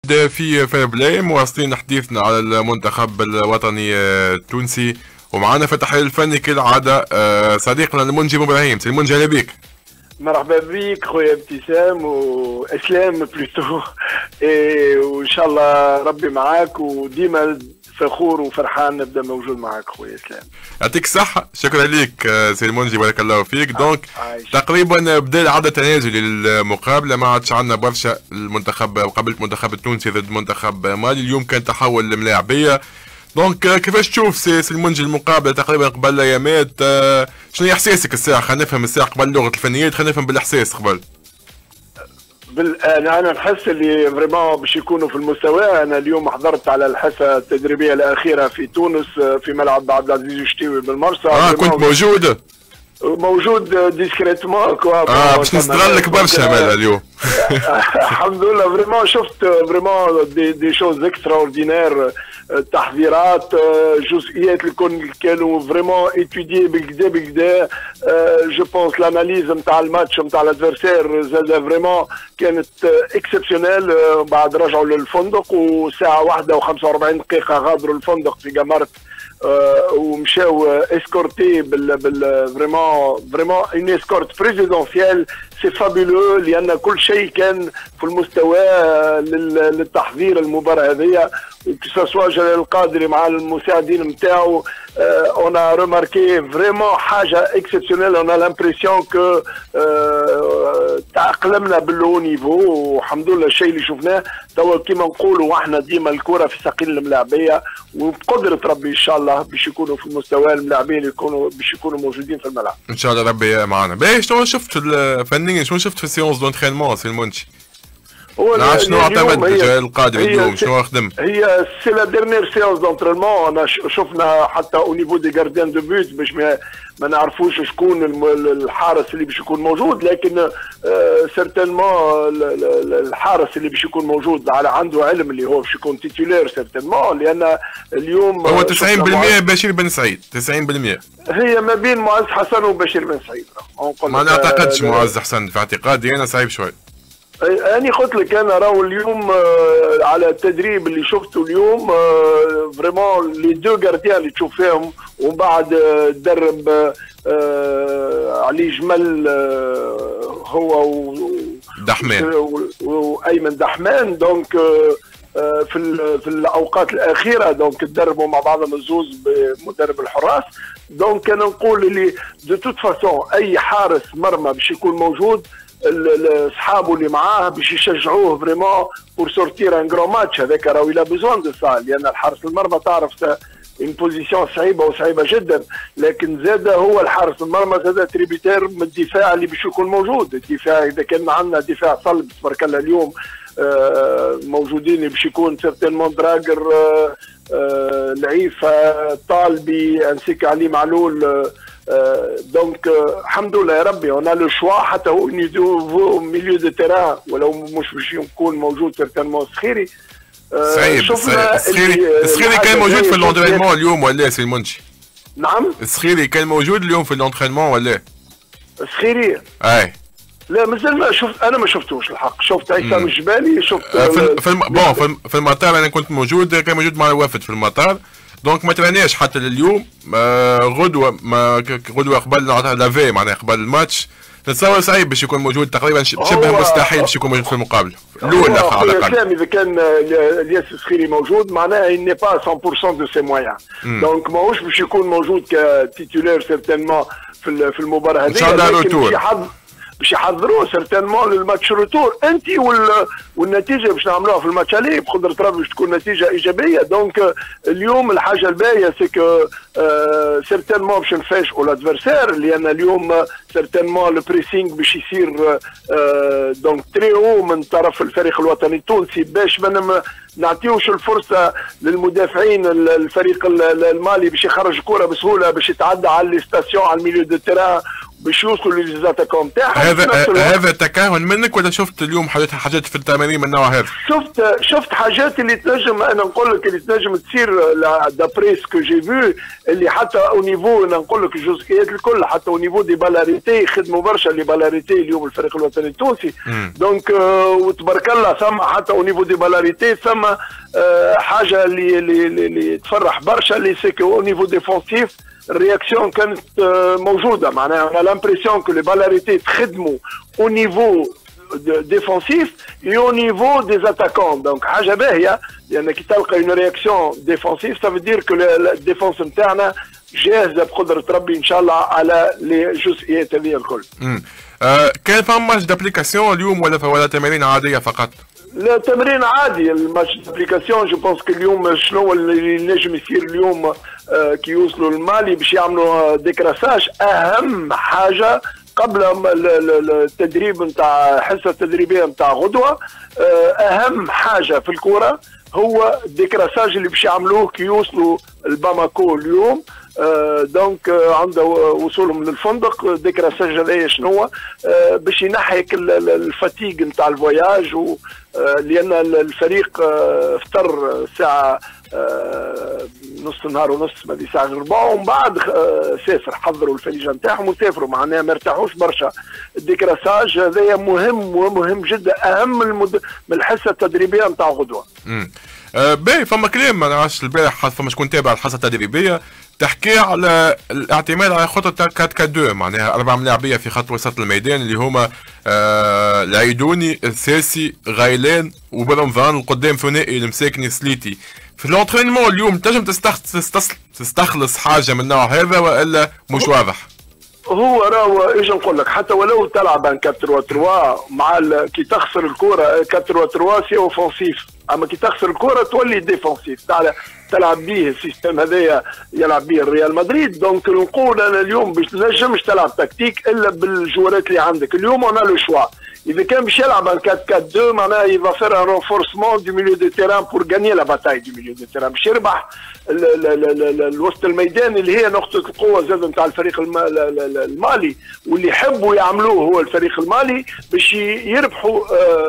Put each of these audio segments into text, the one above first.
في فير بلاي مواصلين حديثنا على المنتخب الوطني التونسي، ومعنا في التحليل الفني كالعادة صديقنا المنجي ابراهيم. سي المنجي، اهلا بك. مرحبا بك خويا ابتسام واسلام بلوتو وان شاء الله ربي معاك، وديما فخور وفرحان نبدا موجود معاك خويا اسلام. يعطيك الصحة، شكرا لك سي المنجي، بارك الله فيك. دونك تقريبا بدا العدد تنازلي للمقابلة، ما عادش عندنا برشا المنتخب مقابلة المنتخب التونسي ضد منتخب مالي. اليوم كان تحول لملاعبية. دونك كيفاش تشوف سي المنجي المقابلة تقريبا قبل ايامات؟ شنو احساسك الساعة؟ خلينا نفهم الساعة قبل لغة الفنيات، خلينا نفهم بالاحساس قبل. انا نحس اللي فريمون باش يكونوا في المستوى. انا اليوم حضرت على الحصه التدريبيه الاخيره في تونس في ملعب عبد العزيز الشتيوي بالمرسى. كنت موجود ديسكريتمون باش نستغلك برشا مالا اليوم. الحمد لله فريمون شفت فريمون دي شوز اكسترا اوردينير. التحضيرات جزئيات اللي كانوا فريمون ايتودي بالكدا جو بونس الاناليز نتاع الماتش نتاع الادفيرسير زاد فريمون كانت اكسبسيونيل. بعد رجعوا للفندق وساعه واحده و45 دقيقه غادروا الفندق في جامارت ومشاو اسكورتي فريمون اون اسكورت بريزيدونسيال. سي فابيلو لان كل شيء كان في المستوى للتحضير المباراه هذه. كسوا جلال القادري مع المساعدين نتاعو اون ا ريماركي فريمون حاجه اكسبسيونيل. اون ا لامبرسيون كو تاقلمنا باللو نيفو، والحمد لله الشيء اللي شفناه توا كيما نقولوا احنا ديما الكره في ساقين الملاعبيه، وبقدره ربي ان شاء الله باش يكونوا في المستوى الملاعبين اللي يكونوا باش يكونوا موجودين في الملعب ان شاء الله. ربي معنا. باهي شنو شفت فنيا، شنو شفت في السيونس دونترينمون سي المنشي؟ نعرف شنو اعتمد جلال القادري اليوم، شنو خدم؟ هي سي لا ديرنيير سيونس دونترينمون. انا شفنا حتى او نيفو دي غارديان دو بوت باش ما نعرفوش شكون الحارس اللي باش يكون موجود، لكن سيرتينمون الحارس اللي باش يكون موجود على عنده علم اللي هو باش يكون تيتولير سيرتينمون، لان اليوم هو 90% بشير بن سعيد. 90% هي ما بين معز حسن وبشير بن سعيد. ما نعتقدش معز حسن، في اعتقادي انا صعيب شوي. أنا قلت لك أنا راهو اليوم على التدريب اللي شفته اليوم فريمون لي دو غارديان اللي تشوف فيهم، ومن بعد درب علي جمل هو دحمان وأيمن دحمان. دونك في الأوقات الأخيرة دونك تدربوا مع بعضهم الزوز بمدرب الحراس. دونك أنا نقول اللي دو توت فاسون أي حارس مرمى باش يكون موجود، اصحابه اللي معاه باش يشجعوه فريمون بور سورتير ان غرو ماتش. هذاك راهو الى بيزوان دو سا، لان الحارس المرمى تعرف اون بوزيسيون صعيبه وصعيبه جدا، لكن زاد هو الحارس المرمى زاد تريبيتير من الدفاع اللي باش يكون موجود. الدفاع اذا كان عندنا دفاع صلب تبارك الله اليوم موجودين باش يكون سيرتينمون دراجر العيفه طالبي انسيك علي معلول. دونك الحمد لله يا ربي اون لو شوا حتى هو نيفو ميليو دو تيران، ولو مش باش يكون موجود سيرتينمون سخيري. صعيب. السخيري كان موجود في اللونترينمون اليوم ولا سي المنشي؟ نعم السخيري كان موجود اليوم في اللونترينمون ولا؟ السخيري اي لا مازال ما شفت، انا ما شفتوش الحق. شفت عصام الجبالي، شفت في المطار. انا كنت موجود، كان موجود مع الوفد في المطار. دونك ما ترانيش حتى لليوم. غدوه قبل لافي معناها قبل الماتش. نتصور صعيب باش يكون موجود، تقريبا شبه مستحيل باش يكون موجود في المقابله الاولى على الاقل. اذا كان الياس السخيري موجود معناها il n'est pas 100% de ses moyens. دونك ماهوش باش يكون موجود كتيتولير سيرتينمون في المباراه هذه. ان شاء الله روتور باش يحضروه سيرتينمون للماتش روتور. انت والنتيجه باش نعملوها في الماتش عليه بقدره ربي باش تكون نتيجه ايجابيه. دونك اليوم الحاجه الباهيه سي كو سيرتينمون باش نفاجئوا الادفيرسير، لان اليوم سيرتينمون لو بريسينغ باش يصير دونك تري او من طرف الفريق الوطني التونسي، باش ما نعطيوش الفرصه للمدافعين الفريق المالي باش يخرج كره بسهوله باش يتعدى على لي ستاسيون على الميليو دو تيران باش يوصلوا للزاتاكون تاعهم. هذا تكهن منك ولا شفت اليوم حاجات في التمارين من النوع هذا؟ شفت حاجات اللي تنجم، انا نقول لك اللي تنجم تصير دابري سكو جي فيو، اللي حتى او نيفو انا نقول لك الجزئيات الكل، حتى او نيفو دي بالاريتي يخدموا برشا لي بالاريتي اليوم الفريق الوطني التونسي. دونك وتبارك الله ثم حتى او نيفو دي بالاريتي ثم حاجه اللي تفرح برشا، اللي سيكو او نيفو ديفونسيف الرياكسيون كانت موجوده. معناها انا لامبرسيون كو لي بالاريتي تخدموا او نيفو ديفونسيف et au niveau des attaquants. Donc حاجه باهيه، لان كي تلقى une réaction défensive ça veut dire que الديفونس نتاعنا جاهزه بقدره ربي ان شاء الله على لي جزئيات هذه الكل. كان فماش دابليكاسيون اليوم ولا تمارين عاديه فقط؟ لا تمرين عادي، الماتش دابليكاسيون جو بونس كو اليوم شنو اللي نجم يصير اليوم كي يوصلوا للمالي باش يعملوا ديكراساج. اهم حاجه قبل التدريب نتاع الحصه التدريبيه نتاع غدوه، اهم حاجه في الكره هو الديكراساج اللي باش يعملوه كي يوصلوا لباماكو اليوم. دونك عند وصولهم للفندق ديكراساج هذايا شنو هو باش ينحيك الفاتيغ نتاع الفواياج، لان الفريق افطر الساعه نص نهار ونص ما دي ساعه ربع، ومن بعد سافر حضروا الفليجه نتاعهم وسافروا، معناها ما ارتاحوش برشا. الديكراساج هذايا مهم ومهم جدا، اهم من الحصه التدريبيه نتاع غدوه. باهي فما كلام ما نعرفش البارح فما شكون تابع الحصه التدريبيه تحكي على الاعتماد على خطه 4-4-2، معناها 4 ملاعبيه في خط وسط الميدان اللي هما العيدوني الساسي غايلان وبرمضان، القدام ثنائي المساكني سليتي. في الانترينمون اليوم تنجم تستخلص حاجه من النوع هذا والا مش واضح؟ هو راهو ايش نقول لك، حتى ولو تلعب 4-3 مع كي تخسر الكره 4-3 سي اوفونسيف، اما كي تخسر الكره تولي ديفونسيف. تلعب به السيستم هذايا يلعب به الريال مدريد. دونك نقول انا اليوم باش تنجمش تلعب تكتيك الا بالجوارات اللي عندك. اليوم انا لو شوا اذا كان باش يلعب 4-4-2 معناها يفا فير ان رونفورسمون دو ميليو دو تيران بور غاني لا باتاي دو ميليو دو تيران، باش يربح الوسط الميدان اللي هي نقطه القوه زاد نتاع الفريق المالي، واللي يحبوا يعملوه هو الفريق المالي باش يربحوا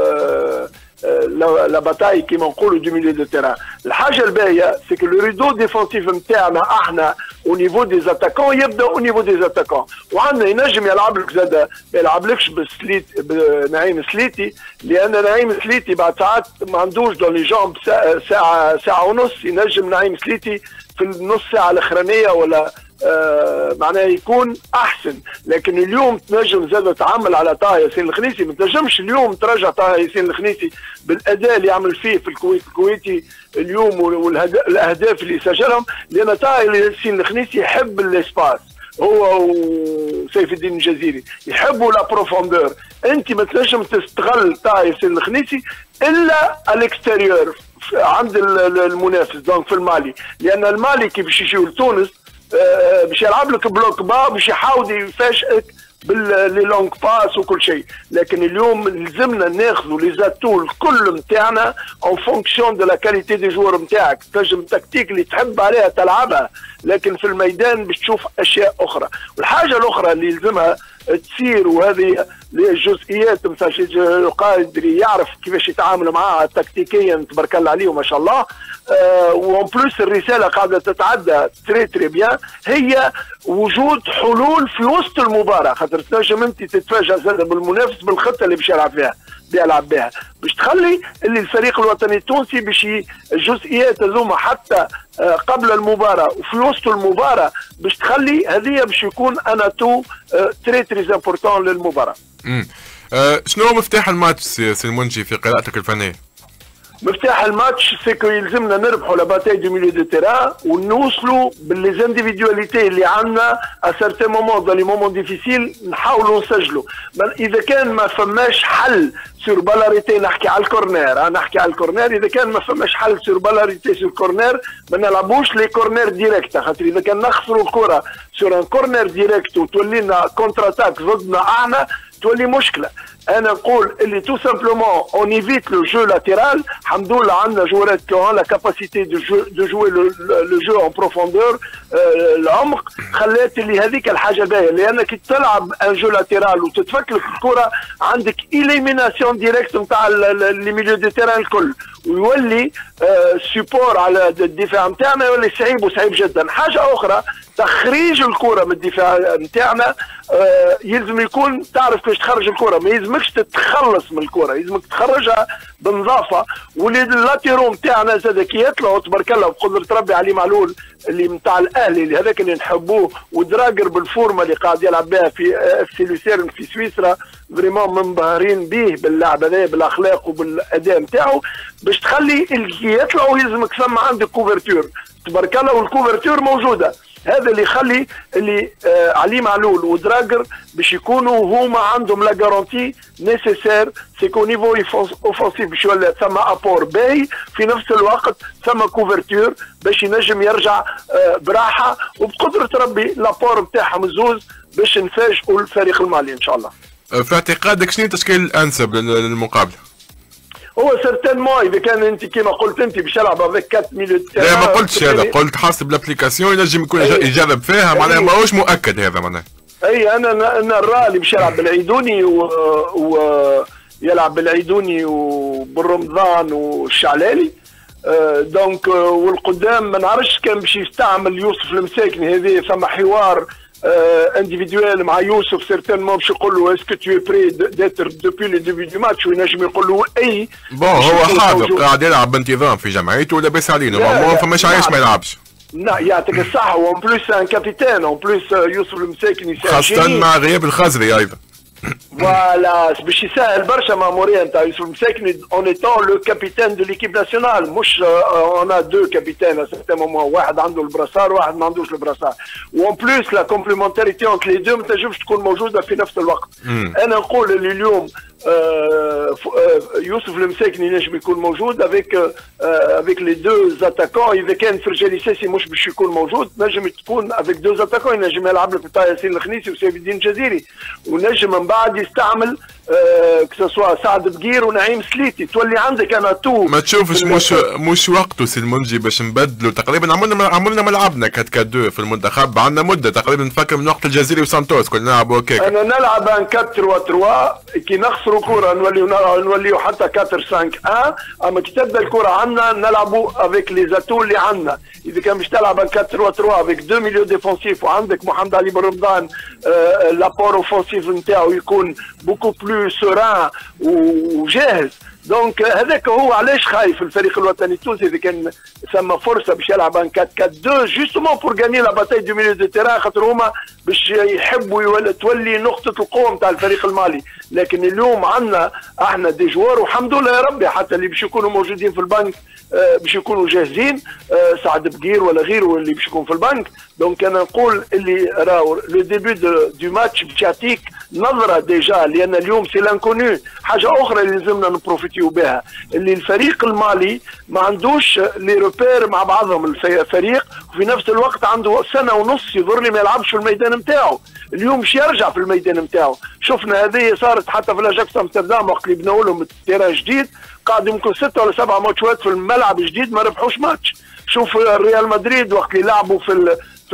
لا باتاي كيما نقولوا دو ميليو دو تيران. الحاجه الباهيه سي كو لو ريدو ديفونسيف نتاعنا احنا او نيفو دي زاتاكون يبدا او نيفو دي زاتاكون، وعندنا ينجم يلعب لك زاد ما يلعبلكش بنعيم سليتي، لان نعيم سليتي بعد ساعات ما عندوش دون لي جامب ساعه ونص. ينجم نعيم سليتي في النص ساعه الاخرانيه ولا معناه يكون احسن. لكن اليوم تنجم زاد تعمل على طه ياسين الخنيسي، ما تنجمش اليوم ترجع طه ياسين الخنيسي بالاداء اللي يعمل فيه في الكويتي اليوم والاهداف اللي سجلهم، لان طه ياسين الخنيسي يحب الاسباس، هو وسيف الدين الجزيري يحبوا لا بروفوندور. انت ما تنجم تستغل طه ياسين الخنيسي الا الاكستيريور عند المنافس. دونك في المالي، لان المالي كيف باش يجيو لتونس باش يلعب لك بلوك با باش يحاول يفاجئك باللي لونغ باس وكل شيء. لكن اليوم لازمنا ناخذوا لي زاتو الكل نتاعنا اون فونكسيون دو لا كاليتي دي جوار نتاعك. تنجم التكتيك اللي تحب عليها تلعبها، لكن في الميدان باش تشوف اشياء اخرى. والحاجه الاخرى اللي يلزمها تصير، وهذه الجزئيات مثل شي القادري يعرف كيفاش يتعامل معها تكتيكيا تبارك الله عليه وما شاء الله. وان بلوس الرساله قاعده تتعدى تري بيان، هي وجود حلول في وسط المباراه، خاطر تنجم انت تتفاجئ زاد بالمنافس بالخطه اللي باش يلعب بها باش تخلي اللي الفريق الوطني التونسي باش الجزئيات هذوما حتى قبل المباراه وفي وسط المباراه باش تخلي هذه باش يكون انا تو تري امبورتون للمباراه. شنو هو مفتاح الماتش سي المنجي في قراءتك الفنيه؟ مفتاح الماتش سيكو يلزمنا نربحوا لا باتاي دو ميليو دو تيران ونوصلوا بالليزانديفيدواليتي اللي عندنا ا سارتان مومون دون لي مومون ديفيسيل نحاولوا نسجلوا. اذا كان ما فماش حل سور بالاريتي نحكي على الكورنير، اذا كان ما فماش حل سور بالاريتي سور كورنير ما نلعبوش لي كورنير ديريكت، خاطر اذا كان نخسروا الكره سور ان كورنير ديريكت وتولي لنا كونتر اتاك ضدنا احنا تولي مشكله. انا نقول اللي تو سامبلومون اون ايفيت لو جو لاتيرال. الحمد لله عندنا جوارات كي لا كاباسيتي دو جوي لو جو اون بروفوندور، العمق خلات اللي هذيك الحاجه باهيه، لانك كي تلعب ان جو لاتيرال وتتفك لك الكره عندك إليميناسيون ديريكت نتاع لي ميليو دي تيران الكل، ويولي سيبور على الدفاع نتاعنا يولي صعيب وصعيب جدا. حاجه اخرى تخريج الكره من الدفاع نتاعنا يلزم يكون تعرف كيفاش تخرج الكره، ما يلزمكش تتخلص من الكره، يلزمك تخرجها بنظافه. واللي اللاتيرو نتاعنا زاد كي يطلعوا تبارك الله بقدره ربي علي معلول اللي نتاع الاهلي اللي هذاك اللي نحبوه، ودراجر بالفورمه اللي قاعد يلعب بها في اف سي لوسيرن في سويسرا، فريمون منبهرين به باللعب هذا بالاخلاق وبالاداء نتاعو، باش تخلي اللي يطلعوا يلزمك ثم عندك كوفرتور تبارك الله، والكوفرتور موجوده. هذا اللي يخلي اللي علي معلول ودراجر باش يكونوا هما عندهم لا جارونتي نيسيسير سيكو نيفو اوفونسيف باش يولي ثم ابور باهي، في نفس الوقت ثم كوفرتور باش ينجم يرجع براحه، وبقدره ربي لابور نتاعهم الزوز باش نفاجئوا الفريق المالي ان شاء الله. في اعتقادك شنو التشكيل الانسب للمقابله؟ هو سيرتينمون اذا كان انت كما قلت انت باش يلعب افيك 4 ميليو. لا ما قلتش هذا، قلت حاسب الابليكاسيون ينجم يكون يجرب فيها، معناها ماهوش مؤكد هذا معناها. اي انا نرى اللي باش يلعب بالعيدوني يلعب بالعيدوني وبالرمضان والشعلالي، دونك والقدام ما نعرفش كان باش يستعمل يوسف المساكني. هذه ثم حوار انديفيدوال مع يوسف سيرتينمون باش يقول له اسكو تو بري ديتر دوبي لو ديبي دو ماتش، وينجم يقول له اي بون هو حاضر قاعد يلعب بانتظام في جمعيته ولاباس علينا، ما فماش عايش ما يلعبش. لا يعطيك الصحة، وان بلوس ان كابيتان، اون بلوس يوسف المساكني خاصة مع غياب الخزري ايضا. فوالا باش يسهل برشا ماموريا نتاع يوسف المساكني اون ايتون لو كابيتان دو ليكيب ناسيونال، مش اون ا دو كابيتان ا سيرتان مومون، واحد عنده البراسار وواحد ما عندوش البراسار، وان بلوس لا كومبليمونتاريتي اونت لي دو ما تنجمش تكون موجوده في نفس الوقت. انا نقول اللي اليوم يوسف المساكني ينجم يكون موجود افيك لي دو اتاكون. اذا كان فرجاني ساسي مش باش يكون موجود نجم تكون افيك دو اتاكون، ينجم يلعب لك بتاع ياسين الخنيسي وسيف الدين الجزيري، ونجم من بعد يستعمل كسوا سعد بقير ونعيم سليتي، تولي عندك انا تو. ما تشوفش مش وقته سي المنجي باش نبدلوا تقريبا؟ عملنا ملعبنا كات 2 في المنتخب، عندنا مده تقريبا نفكر من وقت الجزيري وسانتوس كنا نلعبوا هكاك. انا نلعب ان 4-3-3 كي نخسروا كره نوليو حتى 4-5-1، اما كي تبدا الكره عندنا نلعبوا افيك لي زاتو اللي عندنا. اذا كان باش تلعب ان 4-3-3 افيك 2 ميليو ديفونسيف وعندك محمد علي بن رمضان لابور اوفونسيف نتاعو يكون بوكو بلو سوران وجاهز، دونك هذاك هو علاش خايف الفريق الوطني التونسي اذا كان ثم فرصه باش يلعب ان 4-4-2 جوستومون بور غاني لا باتاي دو ميليو دو تيران، خاطر هما باش يحبوا تولي نقطه القوه نتاع الفريق المالي. لكن اليوم عندنا احنا دي جوار والحمد لله يا ربي، حتى اللي باش يكونوا موجودين في البنك باش يكونوا جاهزين، سعد بقير ولا غيره اللي باش يكون في البنك. دونك انا نقول اللي راهو لو ديبي دو ماتش باش يعطيك نظره ديجا، لان اليوم سي لانكونو. حاجه اخرى اللي لازمنا نبروفيتيو بها اللي الفريق المالي ما عندوش لي روبير مع بعضهم، الفريق وفي نفس الوقت عنده سنه ونص يظهر لي ما يلعبش في الميدان نتاعو. اليوم باش يرجع في الميدان نتاعو، شفنا هذه صارت حتى في الاجاكس امستردام وقت اللي بناو لهم التيران جديد، قاعد يمكن 6 ولا 7 ماتشات في الملعب جديد ما ربحوش ماتش. شوف الريال مدريد وقت اللي لعبوا في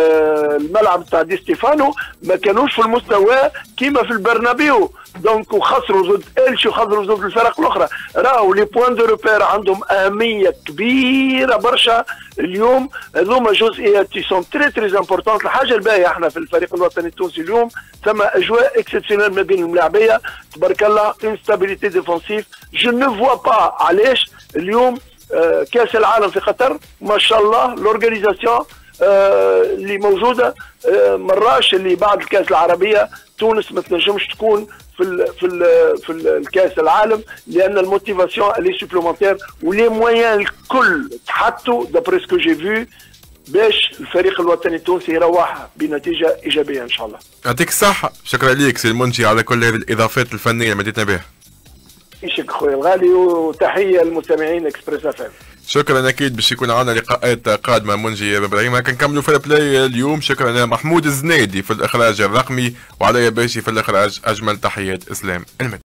الملعب تاع دي ستيفانو ما كانوش في المستوى كيما في البرنابيو، دونك وخسروا ضد الشي وخسروا ضد الفرق الاخرى. راهو لي بوان دو روبير عندهم اهميه كبيره برشا اليوم، هذوما جزئيات تي سون تري تري امبورطون. الحاجه الباهيه احنا في الفريق الوطني التونسي اليوم ثم اجواء اكسبسيونيل ما بين الملاعبيه تبارك الله، انستابيليتي ديفونسيف. جو نو فوا با علاش اليوم كاس العالم في قطر ما شاء الله لورغانيزاسيون اللي موجوده مراش اللي بعد الكاس العربيه تونس ما تنجمش تكون في الكاس العالم، لان الموتيفاسيون اللي سوبليمونتير ولي مويان الكل تحطوا دابري سكو جي فيو باش الفريق الوطني التونسي يروح بنتيجه ايجابيه ان شاء الله. يعطيك الصحه، شكرا ليك سي المنجي على كل هذه الاضافات الفنيه اللي مديتنا بها. يشك خويا الغالي، وتحيه للمستمعين اكسبريس اف ام. شكرا اكيد باش يكون عندنا لقاءات قادمه منجي ابراهيم. هكا نكملوا في البلاي اليوم. شكرا لمحمود الزنيدي في الاخراج الرقمي وعلي باشي في الاخراج. اجمل تحيات اسلام المد.